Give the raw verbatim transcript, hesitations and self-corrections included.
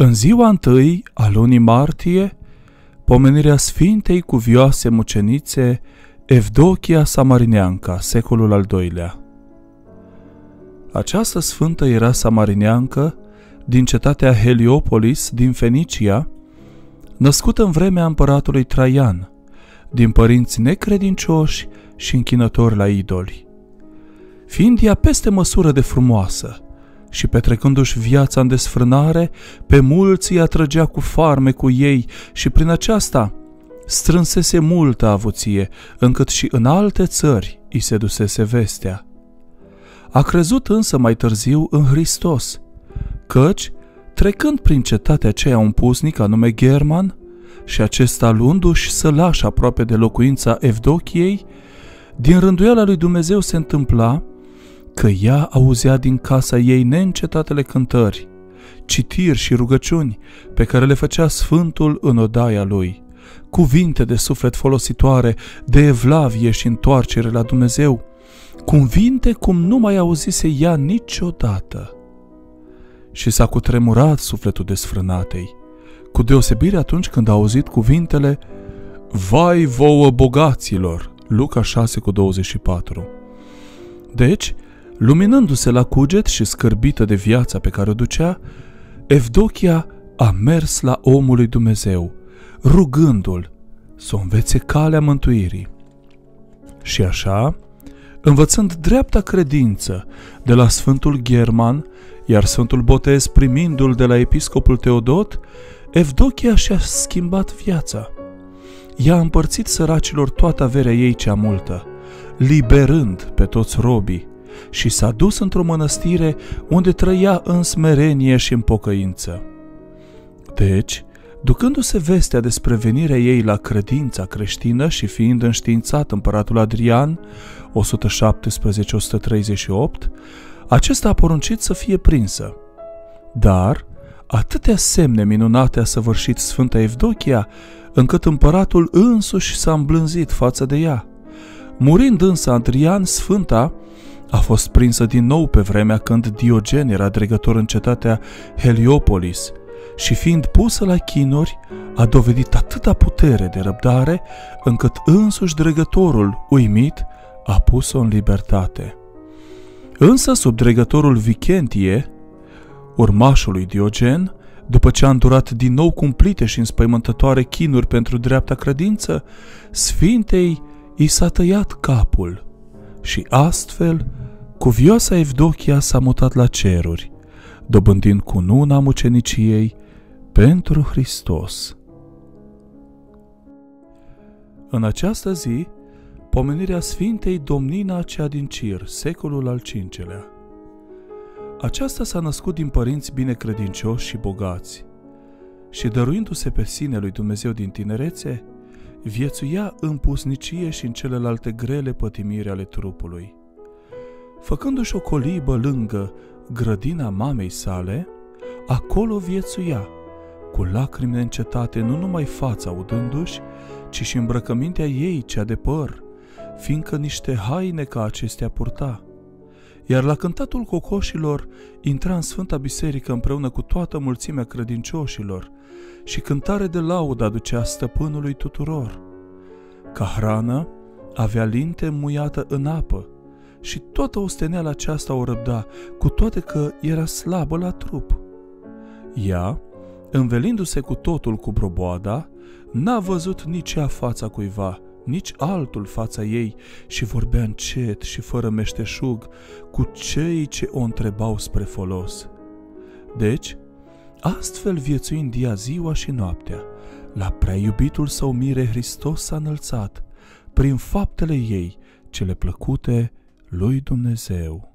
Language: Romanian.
În ziua întâi a lunii martie, pomenirea Sfintei Cuvioase Mucenițe Evdochia Samarineanca, secolul al doilea. Această sfântă era samarineancă din cetatea Heliopolis din Fenicia, născută în vremea împăratului Traian, din părinți necredincioși și închinători la idoli. Fiind ea peste măsură de frumoasă și petrecându-și viața în desfrânare, pe mulți îi atrăgea cu farmecul ei și prin aceasta strânsese multă avuție, încât și în alte țări îi se dusese vestea. A crezut însă mai târziu în Hristos, căci, trecând prin cetatea aceea un pusnic anume German, și acesta luându-și sălaș aproape de locuința Evdochiei, din rânduiala lui Dumnezeu se întâmpla că ea auzea din casa ei neîncetatele cântări, citiri și rugăciuni pe care le făcea Sfântul în odaia lui, cuvinte de suflet folositoare, de evlavie și întoarcere la Dumnezeu, cuvinte cum nu mai auzise ea niciodată. Și s-a cutremurat sufletul desfrânatei, cu deosebire atunci când a auzit cuvintele „Vai vouă bogaților”, Luca șase cu douăzeci și patru. Deci, luminându-se la cuget și scârbită de viața pe care o ducea, Evdochia a mers la omul lui Dumnezeu, rugându-l să o învețe calea mântuirii. Și așa, învățând dreapta credință de la Sfântul German, iar Sfântul Botez primindu-l de la episcopul Teodot, Evdochia și-a schimbat viața. Ea a împărțit săracilor toată averea ei cea multă, liberând pe toți robii, și s-a dus într-o mănăstire unde trăia în smerenie și în pocăință. Deci, ducându-se vestea despre venirea ei la credința creștină și fiind înștiințat împăratul Adrian, o sută șaptesprezece - o sută treizeci și opt, acesta a poruncit să fie prinsă. Dar atâtea semne minunate a săvârșit Sfânta Evdochia, încât împăratul însuși s-a îmblânzit față de ea. Murind însă Adrian, Sfânta a fost prinsă din nou pe vremea când Diogen era dregător în cetatea Heliopolis și fiind pusă la chinuri, a dovedit atâta putere de răbdare, încât însuși dregătorul, uimit, a pus-o în libertate. Însă sub dregătorul Vicentie, urmașul lui Diogen, după ce a îndurat din nou cumplite și înspăimântătoare chinuri pentru dreapta credință, Sfintei i s-a tăiat capul și astfel cuvioasa Evdochia s-a mutat la ceruri, dobândind cununa muceniciei pentru Hristos. În această zi, pomenirea Sfintei Domnina cea din Cir, secolul al cincelea. Aceasta s-a născut din părinți binecredincioși și bogați și, dăruindu-se pe sine lui Dumnezeu din tinerețe, viețuia în pusnicie și în celelalte grele pătimiri ale trupului. Făcându-și o colibă lângă grădina mamei sale, acolo viețuia, cu lacrimi neîncetate, nu numai fața udându-și, ci și îmbrăcămintea ei cea de păr, fiindcă niște haine ca acestea purta. Iar la cântatul cocoșilor intra în Sfânta Biserică împreună cu toată mulțimea credincioșilor și cântare de laudă aducea stăpânului tuturor. Ca hrană avea linte muiată în apă și toată osteneala aceasta o răbda, cu toate că era slabă la trup. Ea, învelindu-se cu totul cu broboada, n-a văzut nici ea fața cuiva, nici altul fața ei și vorbea încet și fără meșteșug cu cei ce o întrebau spre folos. Deci, astfel viețuind ea ziua și noaptea, la prea iubitul său mire Hristos s-a înălțat prin faptele ei cele plăcute lui Dumnezeu.